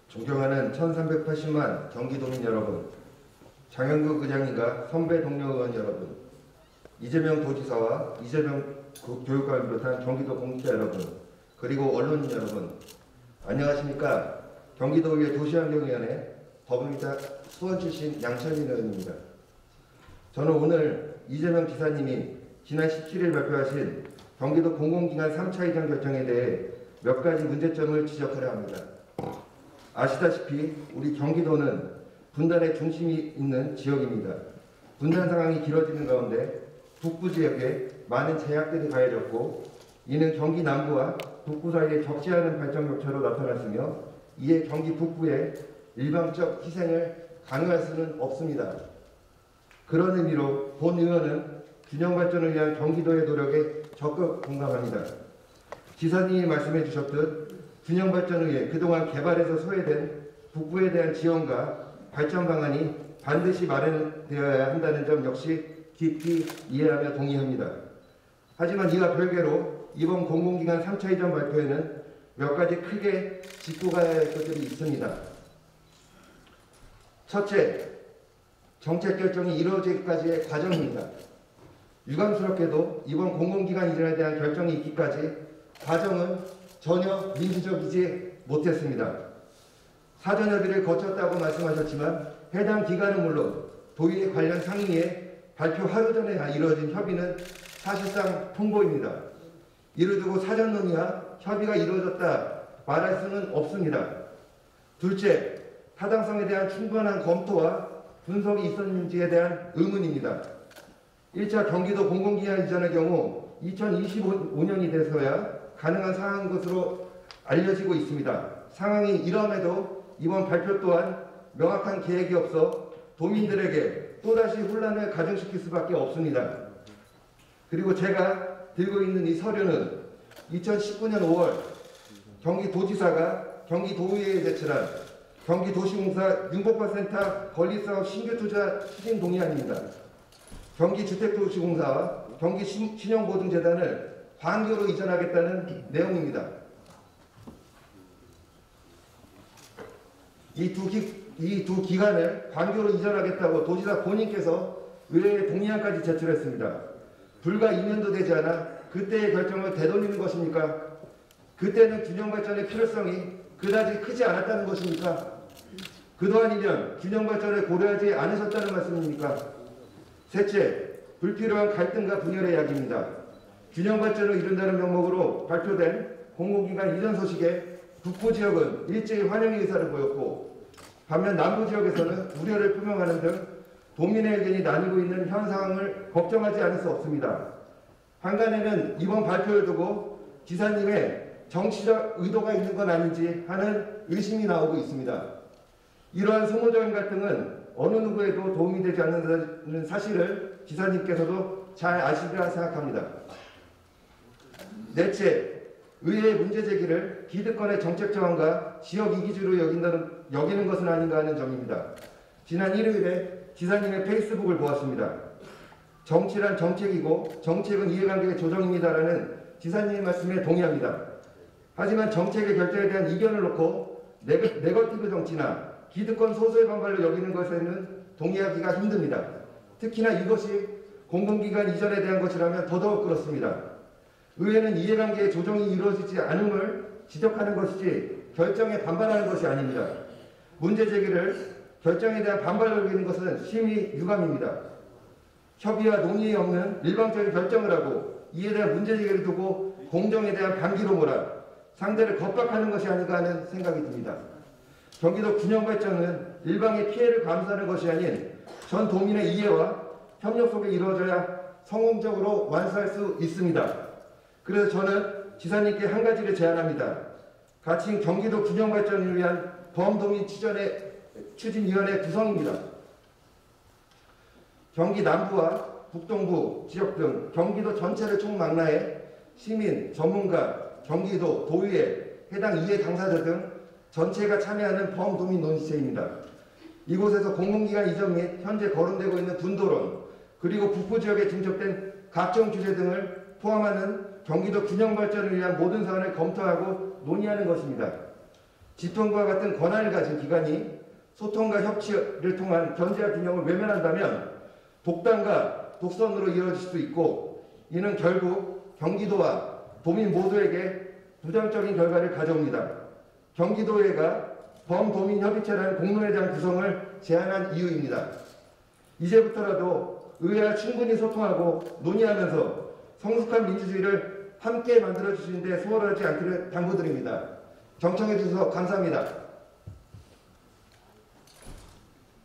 존경하는 1380만 경기도민 여러분, 장영국 의장님과 선배 동료 의원 여러분, 이재명 도지사와 이재명 교육감을 비롯한 경기도 공직자 여러분, 그리고 언론인 여러분, 안녕하십니까? 경기도의회 도시환경위원회 더불어민주당 수원 출신 양천인 의원입니다. 저는 오늘 이재명 지사님이 지난 17일 발표하신 경기도 공공기관 3차 이전 결정에 대해 몇 가지 문제점을 지적하려 합니다. 아시다시피 우리 경기도는 분단의 중심이 있는 지역입니다. 분단 상황이 길어지는 가운데 북부 지역에 많은 제약들이 가해졌고, 이는 경기 남부와 북부 사이에 적지 않은 발전 격차로 나타났으며, 이에 경기 북부의 일방적 희생을 강요할 수는 없습니다. 그런 의미로 본 의원은 균형 발전을 위한 경기도의 노력에 적극 공감합니다. 지사님이 말씀해 주셨듯 균형 발전을 위해 그동안 개발에서 소외된 북부에 대한 지원과 발전 방안이 반드시 마련되어야 한다는 점 역시 깊이 이해하며 동의합니다. 하지만 이와 별개로 이번 공공기관 3차 이전 발표에는 몇 가지 크게 짚고 가야 할 것들이 있습니다. 첫째, 정책 결정이 이루어지기까지의 과정입니다. 유감스럽게도 이번 공공기관 이전에 대한 결정이 있기까지 과정은 전혀 민주적이지 못했습니다. 사전협의를 거쳤다고 말씀하셨지만 해당 기관은 물론 도의회 관련 상임위에 발표 하루 전에 이루어진 협의는 사실상 통보입니다. 이를 두고 사전 논의와 협의가 이루어졌다 말할 수는 없습니다. 둘째, 타당성에 대한 충분한 검토와 분석이 있었는지에 대한 의문입니다. 1차 경기도 공공기관 이전의 경우 2025년이 돼서야 가능한 상황인 것으로 알려지고 있습니다. 상황이 이러함에도 이번 발표 또한 명확한 계획이 없어 도민들에게 또다시 혼란을 가중시킬 수밖에 없습니다. 그리고 제가 들고 있는 이 서류는 2019년 5월 경기도지사가 경기도의회에 제출한 경기도시공사 융복화센터 건립사업 신규투자 추진 동의안입니다. 경기주택도시공사와 경기신용보증재단을 관교로 이전하겠다는 내용입니다. 이 두 기관을 관교로 이전하겠다고 도지사 본인께서 의회에 동의안까지 제출했습니다. 불과 2년도 되지 않아 그때의 결정을 되돌리는 것입니까? 그때는 균형 발전의 필요성이 그다지 크지 않았다는 것입니까? 그동안이면 균형 발전을 고려하지 않으셨다는 말씀입니까? 셋째, 불필요한 갈등과 분열의 이야기입니다. 균형 발전을 이룬다는 명목으로 발표된 공공기관 이전 소식에 북부 지역은 일제히 환영의 의사를 보였고, 반면 남부 지역에서는 우려를 표명하는 등 도민의 의견이 나뉘고 있는 현 상황을 걱정하지 않을 수 없습니다. 한간에는 이번 발표를 두고 지사님의 정치적 의도가 있는 건 아닌지 하는 의심이 나오고 있습니다. 이러한 소모적인 갈등은 어느 누구에도 도움이 되지 않는다는 사실을 지사님께서도 잘 아시리라 생각합니다. 넷째, 의회의 문제 제기를 기득권의 정책 저항과 지역 이기주로 여기는 것은 아닌가 하는 점입니다. 지난 일요일에 지사님의 페이스북을 보았습니다. 정치란 정책이고 정책은 이해관계의 조정입니다라는 지사님의 말씀에 동의합니다. 하지만 정책의 결정에 대한 이견을 놓고 네거티브 정치나 기득권 소수의 반발로 여기는 것에는 동의하기가 힘듭니다. 특히나 이것이 공공기관 이전에 대한 것이라면 더더욱 그렇습니다. 의회는 이해관계의 조정이 이루어지지 않음을 지적하는 것이지 결정에 반발하는 것이 아닙니다. 문제 제기를 결정에 대한 반발로 여기는 것은 심히 유감입니다. 협의와 논의에 없는 일방적인 결정을 하고 이에 대한 문제 제기를 두고 공정에 대한 반기로 몰아 상대를 겁박하는 것이 아닌가 하는 생각이 듭니다. 경기도 균형 발전은 일방의 피해를 감수하는 것이 아닌 전 도민의 이해와 협력 속에 이루어져야 성공적으로 완수할 수 있습니다. 그래서 저는 지사님께 한 가지를 제안합니다. 같이 경기도 균형 발전을 위한 범도민 추진위원회 구성입니다. 경기 남부와 북동부 지역 등 경기도 전체를 총망라해 시민, 전문가, 경기도, 도의회, 해당 이해 당사자 등 전체가 참여하는 범도민 논의체입니다. 이곳에서 공공기관 이전 및 현재 거론되고 있는 분도론, 그리고 북부 지역에 중첩된 각종 규제 등을 포함하는 경기도 균형 발전을 위한 모든 사안을 검토하고 논의하는 것입니다. 지통과 같은 권한을 가진 기관이 소통과 협치를 통한 견제와 균형을 외면한다면 독단과 독선으로 이어질 수 있고, 이는 결국 경기도와 도민 모두에게 부정적인 결과를 가져옵니다. 경기도의회가 범도민협의체라는 공론회장 구성을 제안한 이유입니다. 이제부터라도 의회와 충분히 소통하고 논의하면서 성숙한 민주주의를 함께 만들어주시는 데 소홀하지 않기를 당부드립니다. 경청해 주셔서 감사합니다.